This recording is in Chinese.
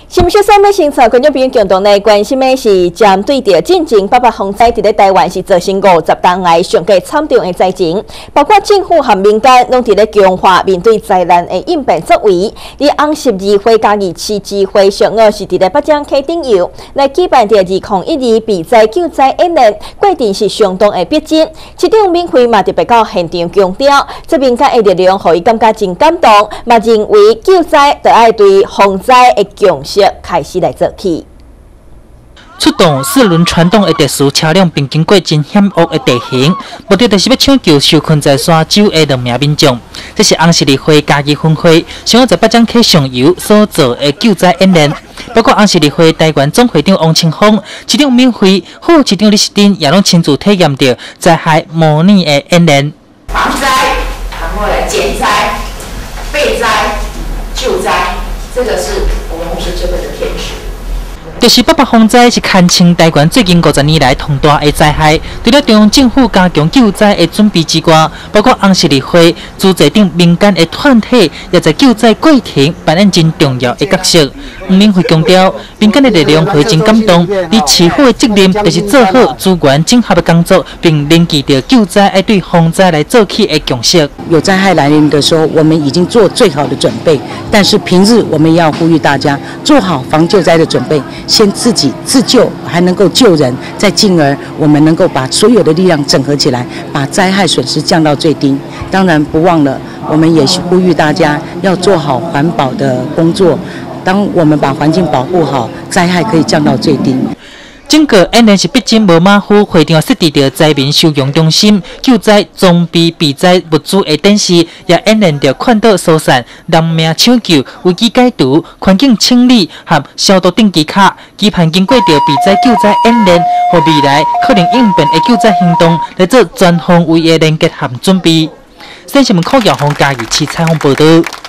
新闻3要先查，观众朋友共同来关心的是，针对着进前8八洪灾，伫咧台湾是造成50当来上个惨重的灾情，包括政府和民间拢伫咧强化面对灾难的应变作为。伫红12会嘉义市指挥上午是伫咧北江溪顶游来举办着2012避灾救灾演练，过程是相当的逼真。市长敏慧嘛特别到现场强调，这民间的力量，互伊感觉真感动，嘛认为救灾就要对洪灾的共识开始来做起。 出动4轮传动的特殊车辆，并经过真险恶的地形，目的就是要抢救受困在山州的2名民众。这是红12会嘉义分会上午在北江溪上游所做的救灾演练，包括红12会台湾总会长王清峰、市长敏慧、副市长李世珍也拢亲自体验到灾害模拟的演练。 防灾，然后来减灾、备灾、救灾，这个是我们红十字会的天职。 就是8八洪灾是堪称台湾最近50年来重大的灾害，除了中央政府加强救灾的准备之外，包括红12会组织等民间的团体，也在救灾过程扮演真重要的角色。黄敏慧强调，民间的力量会真感动，而市府的责任就是做好资源整合的工作，并连接着救灾要对洪灾来做起的共识。 有灾害来临的时候，我们已经做最好的准备，但是平日我们要呼吁大家做好防救灾的准备。先自己自救，还能够救人，再进而我们能够把所有的力量整合起来，把灾害损失降到最低。当然不忘了，我们也呼吁大家要做好环保的工作。当我们把环境保护好，灾害可以降到最低。 整个演练是逼真无马虎，会场设置着灾民收容中心、救灾装备、避灾物资的展示，也演练着看到疏散、人命抢救、危机解除、环境清理和消毒等技巧。期盼经过着避灾救灾演练，和未来可能应变的救灾行动来做全方位的连结和准备。新闻口耀宏嘉义市采访报道。